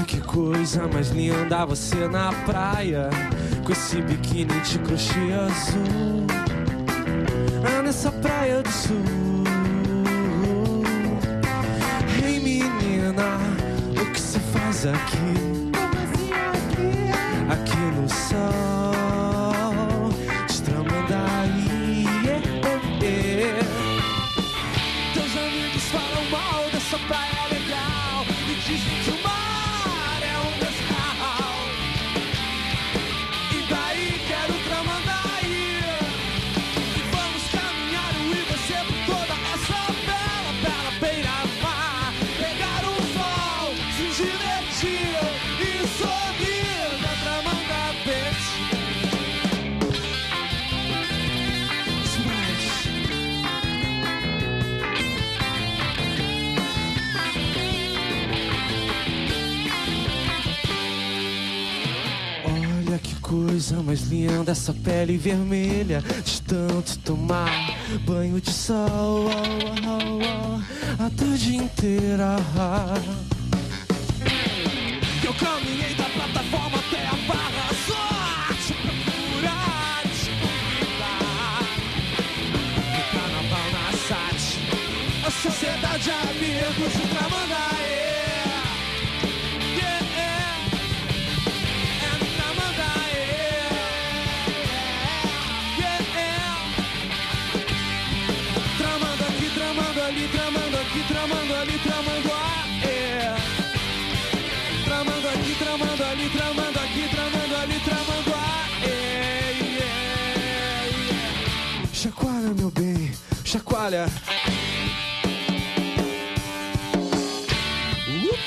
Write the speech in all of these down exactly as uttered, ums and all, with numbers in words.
que coisa mais linda você na praia, com esse biquíni de crochê azul, ah, nessa praia do sul. Ei, menina, o que você faz aqui? Aqui no sol de Tramandaí, yeah, yeah. Teus amigos falam mal dessa praia legal e dizem que o mar é um mescal. E daí quero Tramandaí, e vamos caminhar eu e você por toda essa bela, bela beira-mar, pegar o sol, se divertir e sorrir na Tramanda Beach. Smash. Olha que coisa mais linda essa pele vermelha de tanto tomar banho de sol, oh, oh, oh, a tarde inteira. Eu caminhei da plataforma até a barra só te procurar, te convidar. No carnaval na S A T, a Sociedade de Amigos de Tramandaí. Yeah, é no Tramandaí. Yeah, tramando aqui, tramando ali, tramando aqui, tramando ali, tramando aí. Tramando aqui, tramando ali, tramando aqui, tramando ali, tramando aí. Yeah, yeah. Chacoalha, meu bem, chacoalha. Uh.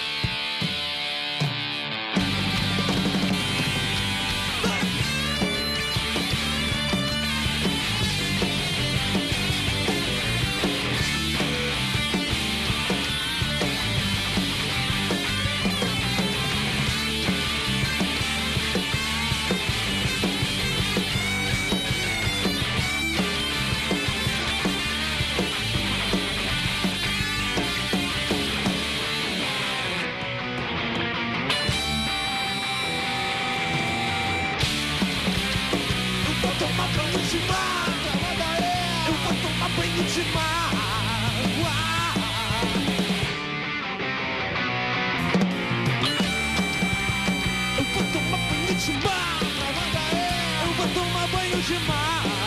Eu vou tomar banho de mar, eu vou tomar banho de mar, eu vou tomar banho de mar.